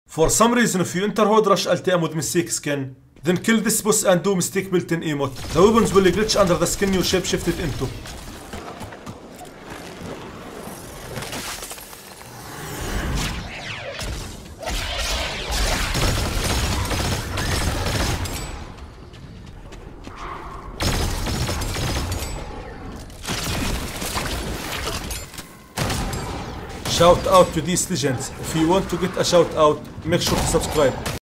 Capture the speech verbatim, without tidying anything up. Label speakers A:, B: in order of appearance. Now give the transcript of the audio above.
A: For some reason, if you enter Horde Rush Ultium with Mystique skin, then kill this boss and do Mystique built-in emote. The weapons will glitch under the skin you shapeshifted into. Shout out to these legends. If you want to get a shout out, make sure to subscribe.